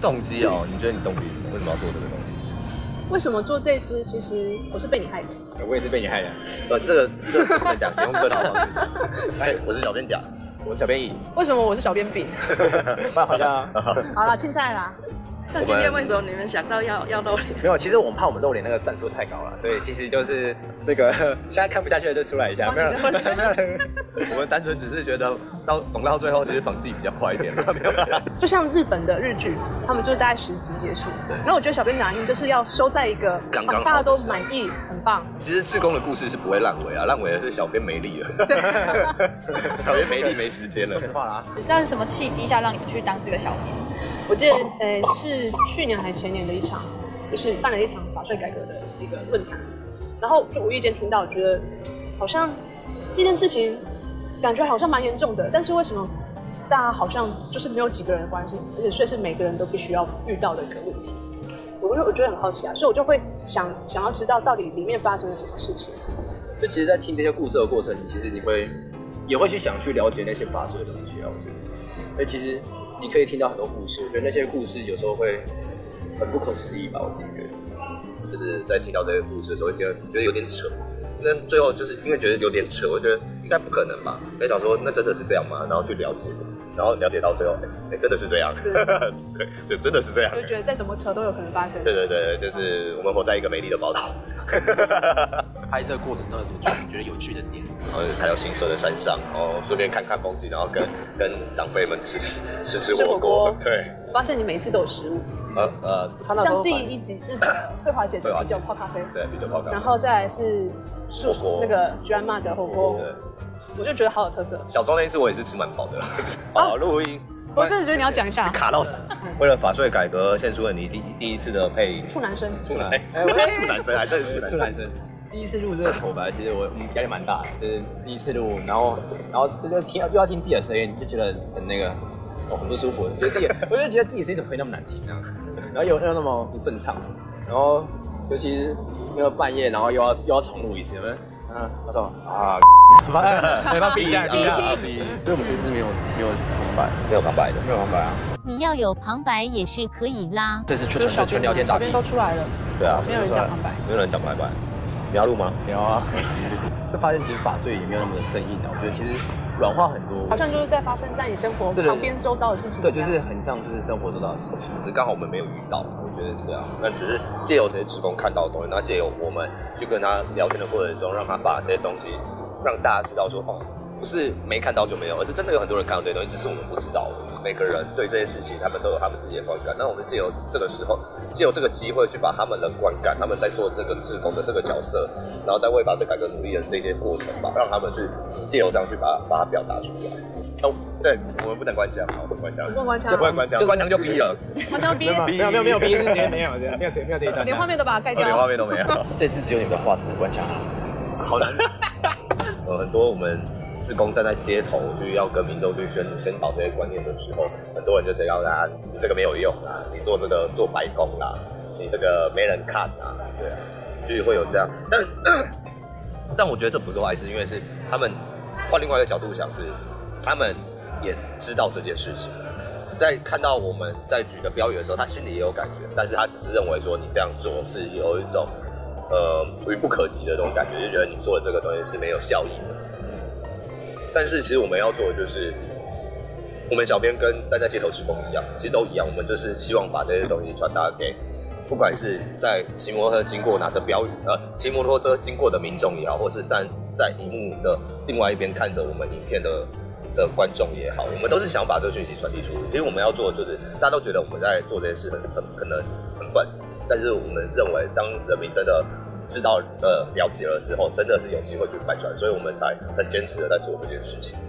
动机哦，你觉得你动机是什么？为什么要做这个东西？ 为什么做这支？其实我是被你害的。 我也是被你害的。 这个不能讲，请用客套方式讲。哎，我是小编甲， 我是小编乙。 为什么我是小编丙？ 不然好像好了，青菜啦。 那今天为什么你们想到要露脸？ 没有，其实我们怕我们露脸那个战术太高了，所以其实就是那个现在看不下去了就出来一下，没有。 我们单纯只是觉得懂到最后，其实绑自己比较快一点，没有。 就像日本的日剧，他们就是大概10集结束。然后我觉得小编讲就是要收在一个刚刚好大家都满意，很棒。 其实志工的故事是不会烂尾啊，烂尾的是小编没力了。小编没力没时间了。 实话啦。 你知道是什么契机下让你们去当这个小编？ 我记得是去年还是前年的一场，就是办了一场法税改革的一个论坛，然后就无意间听到，觉得好像这件事情感觉好像蛮严重的，但是为什么大家好像就是没有几个人关心，而且所以是每个人都必须要遇到的一个问题。我觉得很好奇啊，所以我就会想要知道到底里面发生了什么事情。 就其实，在听这些故事的过程，其实你也会去想去了解那些法税的东西啊。我觉得，所以其实你可以听到很多故事，我觉得那些故事有时候会很不可思议吧，我自己觉得。 就是在听到这些故事的时候，会觉得有点扯。那最后就是因为觉得有点扯，我觉得应该不可能吧？在想说，那真的是这样吗？然后去了解，然后了解到最后，真的是这样，对，就真的是这样。 就觉得再怎么扯都有可能发生。 对，就是我们活在一个美丽的宝岛。 拍摄过程中有什么你觉得有趣的点？ 然后开到新社的山上，然后顺便看看风景，然后跟长辈们吃火锅。对， 发现你每一次都有食物。像第一集那个慧华姐的啤酒泡咖啡， 对，啤酒泡咖啡， 然后再来是火锅， 那个 grandma 的火锅，我就觉得好有特色。 小钟那一次我也是吃蛮饱的了。好，录音。 我真的觉得你要讲一下， 卡到死。为了法税改革，献出了你第一次的配处男生， 处男生，还真是处男生。 第一次录这个口白，其实我压力蛮大的，就是第一次录，然后这就又要听自己的声音，就觉得很那个，很不舒服。我就觉得自己声音怎么会那么难听啊？然后又那么不顺畅，然后尤其是那个半夜，然后又要重录一次，我说啊，没办法逼一下，所以我们这次没有旁白， 没有旁白啊。 你要有旁白也是可以啦。 这次纯聊天打屁， 小编都出来了， 对啊， 没有人讲旁白， 没有人讲旁白。你要录吗？ 有啊。就发现其实法税也没有那么的生硬啊，我觉得其实软化很多， 好像就是在发生在你生活旁边周遭的事情。 对，就是很像就是生活周遭的事情。 只是刚好我们没有遇到，我觉得这样。那只是借由这些职工看到的东西，那借由我们去跟他聊天的过程中，让他把这些东西让大家知道说，不是没看到就没有，而是真的有很多人看到这些东西，只是我们不知道。每个人对这些事情，他们都有他们自己的观感。那我们借由这个时候，借由这个机会去把他们的观感，他们在做这个志工的这个角色，然后在为法税改革努力的这些过程吧，让他们去借由这样去把它表达出来。对，我们不能关枪，好，不能关枪， 不能关枪， 就不能关枪，关枪就逼了， 关枪逼， 没有逼，没有这一段， 连画面都把它盖掉， 连画面都没有。 这次只有你们的话只能关枪， 好难。很多我们志工站在街头去要跟民众去宣导这些观念的时候，很多人就这样啊，你这个没有用啊，你做这个做白工啦，你这个没人看啊，对啊，就会有这样。但我觉得这不是坏事，因为是他们换另外一个角度想，是他们也知道这件事情，在看到我们在举的标语的时候，他心里也有感觉，但是他只是认为说你这样做是有一种愚不可及的这种感觉，就觉得你做的这个东西是没有效益的。但是其实我们要做的就是，我们小编跟站在街头志工一样，其实都一样，我们就是希望把这些东西传达给，不管是在骑摩托车经过拿着标语，骑摩托车经过的民众也好，或是站在荧幕的另外一边看着我们影片的观众也好，我们都是想把这个讯息传递出去。其实我们要做的就是，大家都觉得我们在做这件事很可能很笨，但是我们认为当人民真的知道了解了之后，真的是有机会去翻转，所以我们才很坚持的在做这件事情。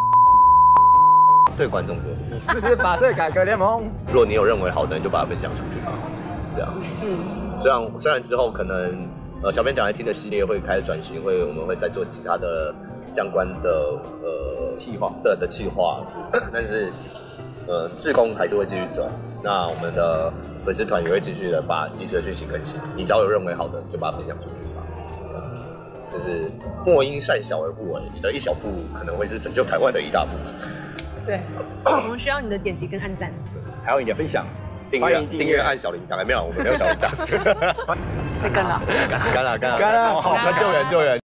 对观众说， 支持法税改革联盟。 如果你有认为好的，你就把它分享出去吧。这样，虽然之后可能小编讲来听的系列会开始转型，我们会再做其他的相关的企划的企划，但是志工还是会继续走。那我们的粉丝团也会继续的把及时的讯息更新。你只要有认为好的，就把它分享出去吧。就是莫因善小而不为，你的一小步可能会是拯救台湾的一大步。 对，我们需要你的点击跟按赞， 还有你的分享。 订阅按小铃铛，没有，我们没有小铃铛。 会跟了。 干了，好，救援。